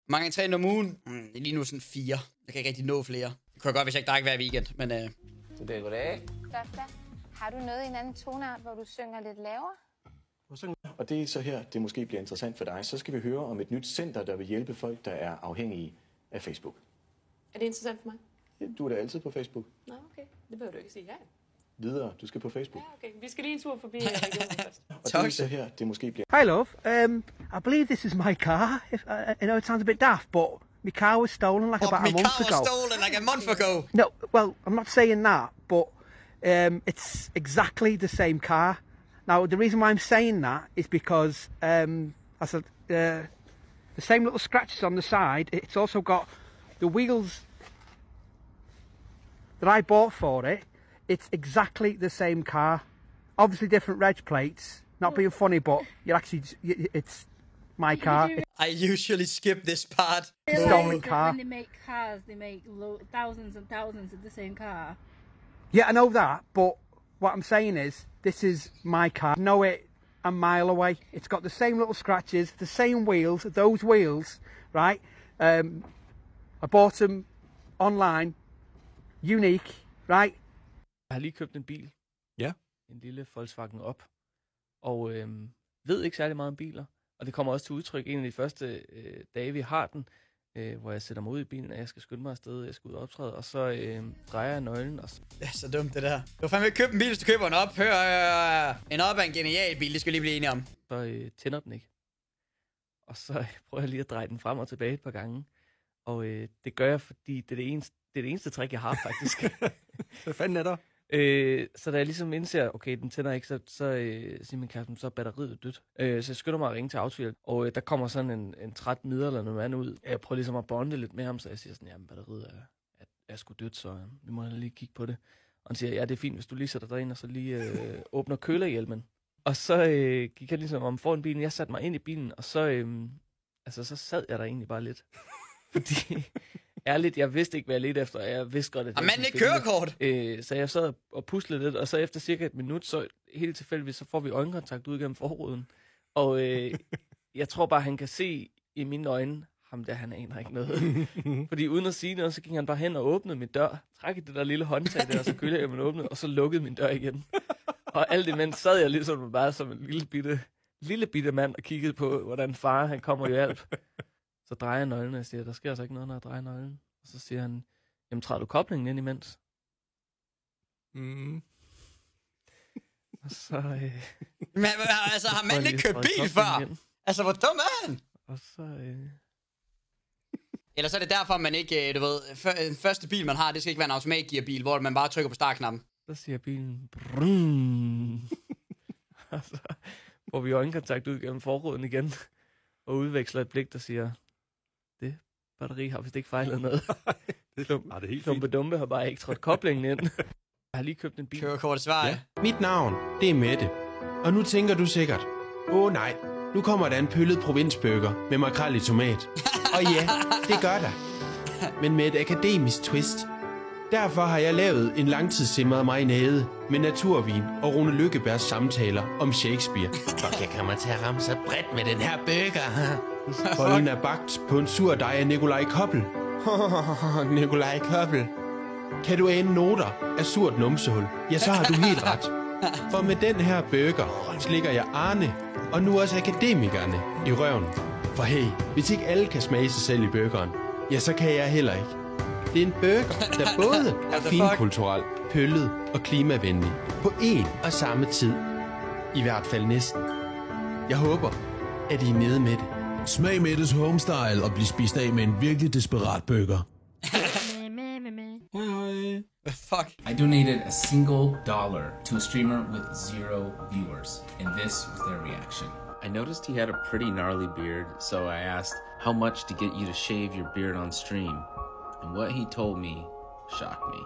Mange træner om ugen? Lige nu sådan 4. Jeg kan ikke rigtig nå flere. Det kunne jeg godt, hvis jeg ikke drak hver weekend, men... Goddag. Dofta, har du noget i en anden toneart, hvor du synger lidt lavere? Og det er så her, det måske bliver interessant for dig. Så skal vi høre om et nyt center, der vil hjælpe folk, der er afhængige af Facebook. Er det interessant for mig? Ja, du er da altid på Facebook. Nå, okay. Det behøver du ikke sige ja. Videre, du skal på Facebook. Ja, okay. Vi skal lige en tur forbi regionen først. Og det er så her, det måske bliver... Hi, love. I believe this is my car. I know it sounds a bit daft, but my car was stolen like about a month ago. My car was stolen like a month ago. No, well, I'm not saying that, but it's exactly the same car. Now, the reason why I'm saying that is because the same little scratches on the side. It's also got the wheels that I bought for it. It's exactly the same car. Obviously different reg plates. Not being funny, but it's my car. I usually skip this part. It's a stolen car. When they make cars, they make thousands and thousands of the same car. Yeah, I know that, but what I'm saying is, this is my car. I know it a mile away. It's got the same little scratches, the same wheels, those wheels, right? I bought them online, unique, right? Jeg har lige købt en bil. Ja. En lille Volkswagen Up. Og ved ikke særlig meget om biler. Og det kommer også til udtryk en af de første dage, vi har den. Hvor jeg sætter mig ud i bilen, og jeg skal skynde mig afsted, jeg skal ud og optræde, og så drejer jeg nøglen. Og så... Det er så dumt, det der. Du har fandme købt en bil, hvis du køber en op. Hør, en op er en genial bil, det skal lige blive enige om. Så tænder den ikke. Og så prøver jeg lige at dreje den frem og tilbage et par gange. Og det gør jeg, fordi det er det eneste trick, jeg har, faktisk. Hvad fanden er der? Så da jeg ligesom indser, okay, den tænder ikke, så siger min kæreste, så er batteriet dødt. Så jeg skynder mig at ringe til autohjælp, og der kommer sådan en træt midler eller noget andet ud. Jeg prøver ligesom at bonde lidt med ham, så jeg siger sådan, jamen batteriet er sgu dødt, så vi må lige kigge på det. Og han siger, ja, det er fint, hvis du lige sætter dig ind, og så lige åbner kølerhjelmen. Og så gik jeg ligesom om foran bilen, jeg satte mig ind i bilen, og så, så sad jeg der egentlig bare lidt. Fordi... Ærligt, jeg vidste ikke, hvad jeg ledte efter, og jeg vidste godt, at... Jamen, ikke kørekort! Så jeg sad og puslede lidt, og så efter cirka et minut, så helt tilfældigvis, så får vi øjenkontakt ud gennem forruden. Og jeg tror bare, han kan se i mine øjne, ham der, han aner ikke noget. Fordi uden at sige noget, så gik han bare hen og åbnede min dør, trak i det der lille håndtag der, og så kølte jeg min åbnede, og så lukkede min dør igen. Og alt imens sad jeg ligesom bare som en lille bitte mand og kiggede på, hvordan far, han kommer og hjælp. Så drejer jeg nøglen, og jeg siger, der sker altså ikke noget, når jeg drejer nøglen. Og så siger han, jamen træder du koblingen ind imens? Og så... Men altså, har man ikke købt bil før? Altså, hvor dum er han? Og så... Eller så er det derfor, man ikke, du ved, første bil, man har, det skal ikke være en automatgearbil, hvor man bare trykker på startknappen. Så siger bilen, brrrr. Og så får vi øjenkontakt ud gennem forruden igen, og udveksler et blik, der siger... Batteri har vist ikke fejlet noget. Det er helt fint. Dumpe har bare ikke trådt koblingen ind. Jeg har lige købt en bil. Kørekort i Sverige. Ja. Mit navn, det er Mette. Og nu tænker du sikkert, nej, nu kommer der en pøllet provinsburger med makrel i tomat. Og ja, det gør der. Men med et akademisk twist. Derfor har jeg lavet en langtidssimret marinade med naturvin og Rune Lykkebergs samtaler om Shakespeare. Og jeg kommer til at ramme så bredt med den her burger. Bollen er bagt på en sur dej af Nikolaj Koppel. Nikolaj Koppel. Kan du ane noter af surt numsehul? Ja, så har du helt ret. For med den her burger slikker jeg Arne og nu også akademikerne i røven. For hey, hvis ikke alle kan smage sig selv i burgeren, ja, så kan jeg heller ikke. Det er en burger, der både er finkulturel, pøllet og klimavenlig på én og samme tid. I hvert fald næsten. Jeg håber, at I er nede med det. Smag Mettes homestyle og bliv spist af med en virkelig desperat burger. Fuck. I donated a $1 to a streamer with 0 viewers, and this was their reaction. I noticed he had a pretty gnarly beard, so I asked how much to get you to shave your beard on stream. And what he told me shocked me.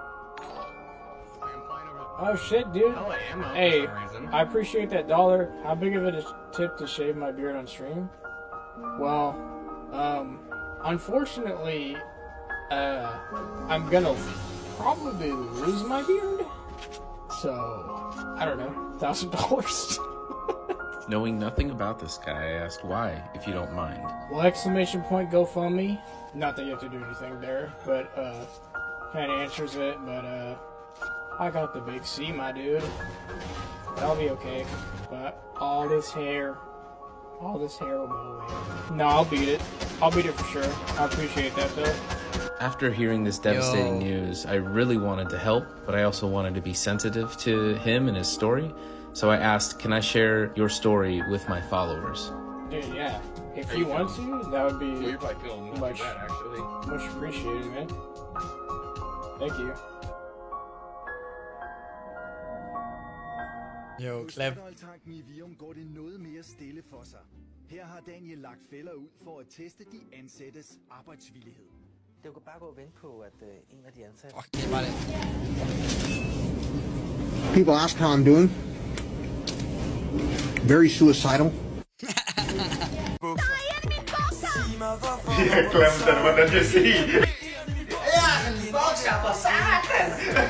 Oh shit, dude. Hey, I appreciate that $1. How big of a tip to shave my beard on stream? Well, unfortunately, I'm gonna probably lose my beard. So, I don't know, $1,000. Knowing nothing about this guy, I asked why, if you don't mind. Well, exclamation point GoFundMe. Not that you have to do anything there, but kind of answers it. But I got the big C, my dude. But I'll be okay. But all this hair will go away. No, I'll beat it. I'll beat it for sure. I appreciate that though. After hearing this devastating news, I really wanted to help, but I also wanted to be sensitive to him and his story. So I asked, can I share your story with my followers? Dude, yeah. If you want to, that would be You're probably feeling much, bad, actually. much appreciated, man. Thank you. Jo, klap. Kontroltanken i Virum går det noget mere stille for sig. Her har Daniel lagt fælder ud for at teste de ansattes arbejdsvillighed. Det kan bare gå og vente på, at en af de ansatte... Det er bare det. People ask how I'm doing. Very suicidal. Jeg glemte den, hvordan jeg siger. Ja, en bokser for satan!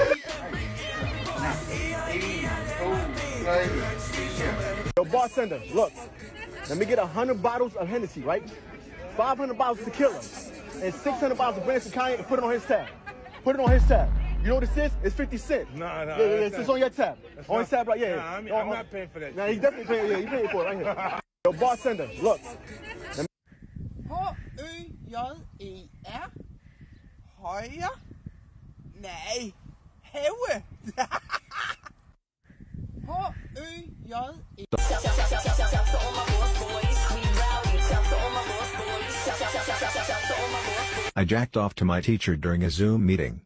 Yo, bartender, look. Let me get 100 bottles of Hennessy, right? 500 bottles of tequila, and 600 bottles of Branson Cayenne, and put it on his tab. Put it on his tab. You know what this is? It's 50 cents. No. Yeah, it's on your tab. On his tab, right? Yeah. Nah, I'm not paying for that. Nah, he's definitely paying. Yeah, he's paying for it right here. Yo, bartender, look. H-Ø-J-E-R. Højre. Nej. Hæve. H-Ø-J-E. I jacked off to my teacher during a Zoom meeting.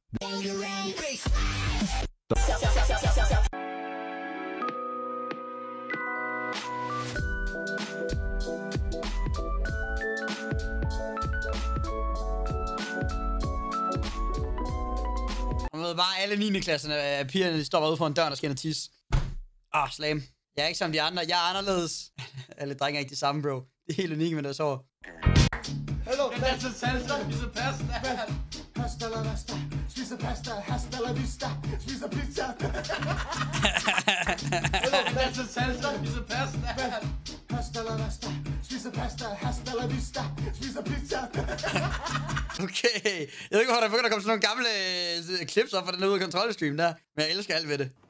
Man ved bare, alle 9. klasserne af pigerne, de stopper ude foran døren og skal ind og tisse. Slam. Jeg er ikke som de andre. Jeg er anderledes. Alle drenge er ikke de samme, bro. Det er helt unikt med deres år. Hello, that's a salsa, it's a pasta. Pasta la vista, spisa pasta, hasta la vista, spisa pizza. Hello, that's a salsa, it's a pasta. Pasta la vista, spisa pasta, hasta la vista, spisa pizza. Okay. Jeg ved ikke, hvor der begynder at komme sådan nogle gamle clips op fra den ude kontrolstream der. Men jeg elsker alt ved det.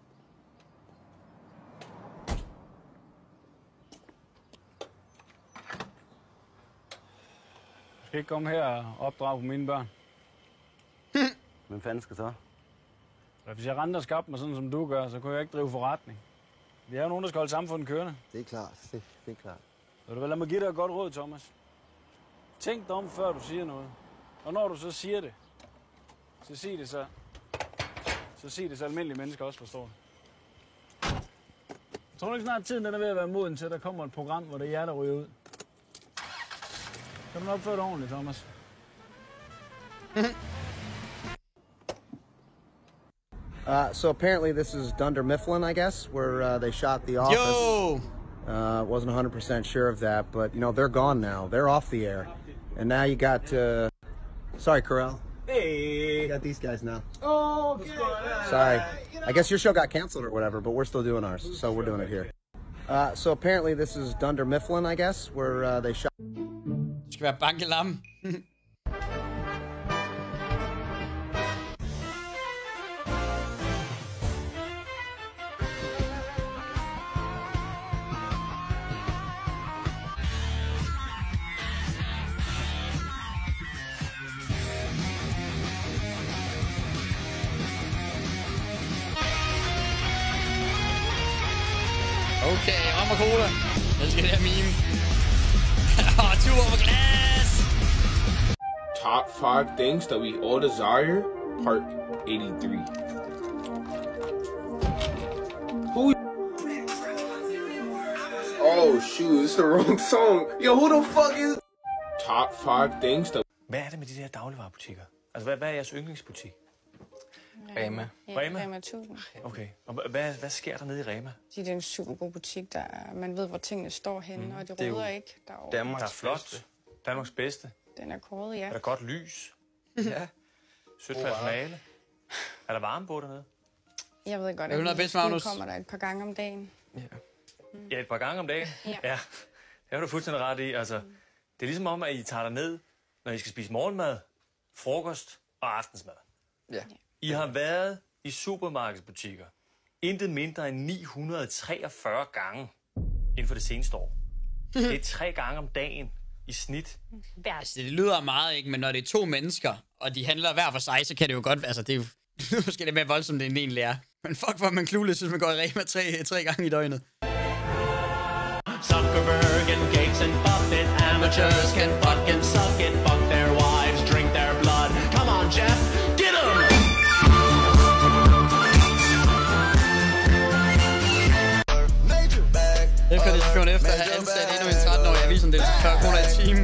Jeg skal ikke komme her og opdrage på mine børn. Hvem fanden skal så? Hvis jeg rent og skabte mig sådan, som du gør, så kunne jeg ikke drive forretning. Vi er jo nogen, der skal holde samfundet kørende. Det er klart, det er klart. Så du vil lade mig give dig et godt råd, Thomas. Tænk dig om, før du siger noget. Og når du så siger det, så sig det så. Så almindelige mennesker også forstår det. Jeg tror ikke snart tiden den er ved at være moden til, at der kommer et program, hvor det er jer, der ryger ud. Kan du opføre dig ordentligt, Thomas? So apparently this is Dunder Mifflin, I guess, where they shot The Office. Yo! Wasn't 100% sure of that, but, you know, they're gone now. They're off the air. And now you got, sorry, Carell. Hey! You got these guys now. Oh, okay. Sorry. I guess your show got canceled or whatever, but we're still doing ours, so we're doing it here. So apparently this is Dunder Mifflin, I guess, where they shot... Det skal være bankelam. Okay, rom og cola. Jeg skal det her meme. Tur over glas. Top 5 things that we all desire, part 83. Who? Oh shoot, it's the wrong song. Yo, who the fuck is? Top 5 things that... Hvad er det med de der dagligvarebutikker? Altså, hvad er jeres yndlingsbutik? Rema. Rema? Rema 1000. Okay. Og hvad sker der nede i Rema? Det er en super god butik, der man ved, hvor tingene står henne, og det råder ikke. Der er flot. Danmarks bedste. Den er kåret, ja. Er der godt lys? Ja. Sødt personale. Er der varme på dernede? Jeg ved godt, at vi kommer der et par gange om dagen. Ja. Ja, et par gange om dagen. Ja. Det har du fuldstændig ret i. Altså, det er ligesom om, at I tager derned, når I skal spise morgenmad, frokost og aftensmad. Ja. I har været i supermarkedsbutikker intet mindre end 943 gange inden for det seneste år. Det er 3 gange om dagen i snit. Altså, det lyder meget, ikke? Men når det er 2 mennesker, og de handler hver for sig, så kan det jo godt... Altså, det er jo måske lidt mere voldsomt, end det egentlig er. Men fuck, hvor man clueless, hvis man går i Rema 3 gange i døgnet. Zuckerberg and Gates and Buffett, amateurs can fucking suck it, fuck their wives, drink their blood. Come on, Jeff, get 'em! Efter diskussion efter at have ansat endnu en 13-årig avisen del til 40 kroner i timen.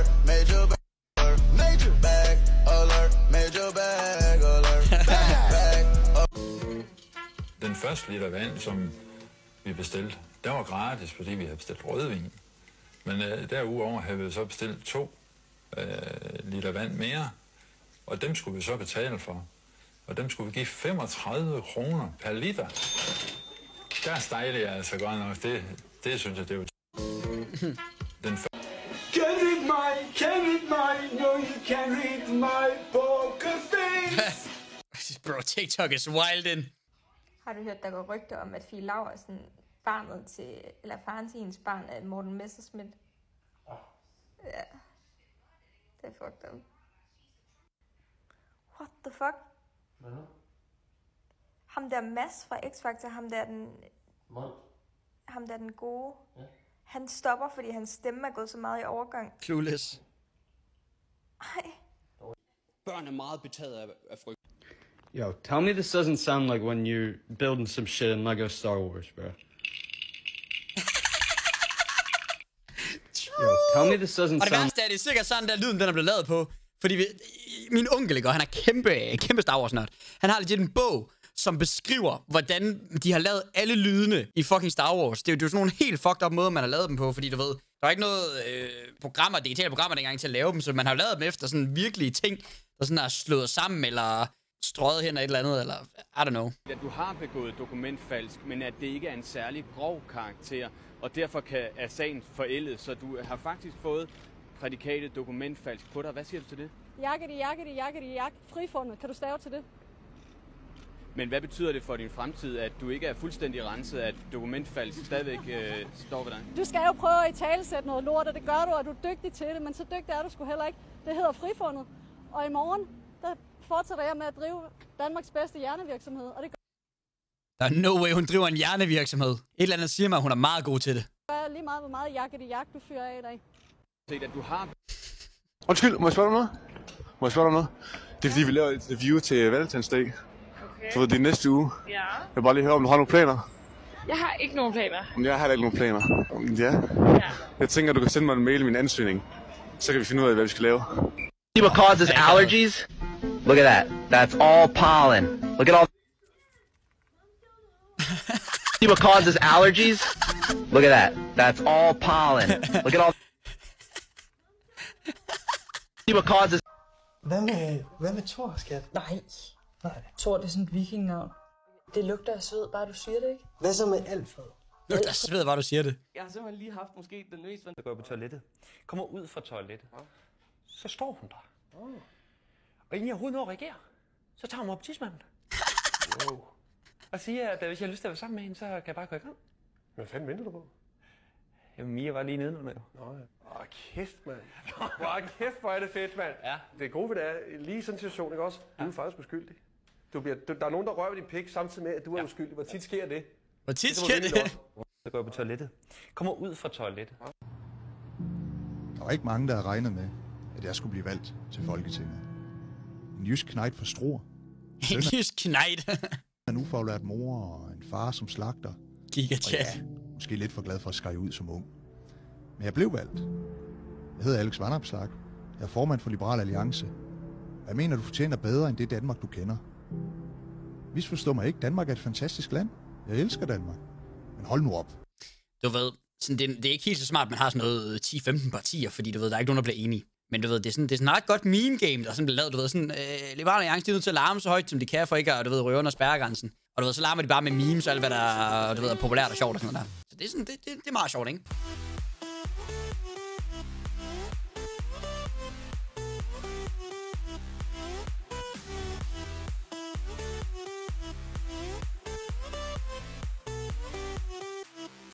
Den første liter vand, som vi bestilte, der var gratis, fordi vi havde bestilt rødvin. Men derudover havde vi så bestilt 2 liter vand mere, og dem skulle vi så betale for. Og dem skulle vi give 35 kroner per liter. Der stejler jeg altså godt nok. Det synes jeg, det er jo... Den Can't read my, no you can't read my poker face. Bro, TikTok is wild in. Har du hørt, der går rygter om, at Fie Laursen, faren til hendes barn, er Morten Messerschmidt? Ja. Det er fucked up. What the fuck? Hvad nu? Ham der Mads fra X-Factor, ham der den gode. Ja. Han stopper, fordi hans stemme er gået så meget i overgang. Clueless. Ej. Børn er meget betaget af frygt. Yo, tell me this doesn't sound like when you're building some shit in Lego Star Wars, bro. Yo, tell me this doesn't sound... Og det værste er, det er sikkert sådan, der lyden, den er blevet lavet på. Fordi min onkel, ikke, og han er kæmpe Star Wars-nørd. Han har legit en bog, som beskriver, hvordan de har lavet alle lydene i fucking Star Wars. Det er jo sådan nogle helt fucked up måder, man har lavet dem på, fordi du ved, der er ikke noget digitale programmer dengang til at lave dem, så man har lavet dem efter sådan virkelige ting, der sådan er slået sammen, eller strøget hen af et eller andet, eller I don't know. At du har begået dokumentfalsk, men at det ikke er en særlig grov karakter, og derfor er sagen forældet, så du har faktisk fået prædikatet dokumentfalsk på dig. Hvad siger du til det? Jakkedi, frifundet. Kan du stave til det? Men hvad betyder det for din fremtid, at du ikke er fuldstændig renset, at dokumentfalsk stadigvæk står ved dig? Du skal jo prøve at italesætte noget lort, og det gør du, og du er dygtig til det, men så dygtig er du sgu heller ikke. Det hedder frifundet. Og i morgen, der fortsætter jeg med at drive Danmarks bedste hjernevirksomhed, og det gør... Der er no way, hun driver en hjernevirksomhed. Et eller andet siger mig, at hun er meget god til det. Lige meget, hvor meget jakkedi du fyrer af i dag. Se, at du har... Undskyld, må jeg spørge dig noget? Det er fordi, vi laver et interview til Valentinsdag. Okay. Så det er næste uge. Ja. Jeg vil bare lige høre, om du har nogle planer. Jeg har ikke nogen planer. Jeg har heller ikke nogen planer. Ja. Jeg tænker, du kan sende mig en mail i min ansøgning. Så kan vi finde ud af, hvad vi skal lave. See what causes allergies? Look at that. That's all pollen. Look at all... See what causes allergies? Look at that. That's all pollen. Look at all... See what causes... Hvad med Thor, skat? Nej. Thor, det er sådan et vikingnavn. Det lugter af sved, bare du siger det, ikke? Hvad så med Alfred? Lugter af sved, bare du siger det. Jeg har simpelthen lige haft måske den mest... Der går på toilettet. Kommer ud fra toilettet. Så står hun der. Og inden jeg overhovedet når at reagere, så tager hun mig op tidsmanden. Wow. Og siger, at hvis jeg har lyst til at være sammen med hende, så kan jeg bare gå i gang. Hvad fanden venter du på? Jamen, Mia var lige nedenunder jo. Kæft, mand. Kæft, hvor er det fedt, mand. Ja. Det gode ved det er, lige i sådan en situation, ikke også? Du er faktisk uskyldig. Der er nogen, der rører ved din pik, samtidig med, at du er uskyldig. Hvor tit sker det? Hvor tit sker det? Så går jeg på toilettet. Kommer ud fra toilettet. Der var ikke mange, der havde regnet med, at jeg skulle blive valgt til Folketinget. En jysk knejt fra Struer. En jysk knejt? En ufaglært mor og en far som slagter. Gigachat. Ja, måske lidt for glad for at skære ud som ung. Men jeg blev valgt. Jeg hedder Alex Vanopslagh. Jeg er formand for Liberal Alliance. Jeg mener, du fortjener bedre end det Danmark, du kender. Misforstå mig ikke. Danmark er et fantastisk land. Jeg elsker Danmark. Men hold nu op. Du ved, sådan, det er ikke helt så smart, at man har sådan noget 10-15 partier, fordi du ved, der er ikke nogen, der bliver enige. Men du ved, det er sådan et ret godt meme game, der sådan bliver lavet. Du ved, sådan, Liberal Alliance, de er nødt til at larme så højt, som de kan, for ikke at, du ved, røve under spærregrænsen. Og du ved, så larmer de bare med memes og alt, hvad der du ved, er populært og sjovt og sådan noget der. Så det er sådan, det er meget sjovt, ikke?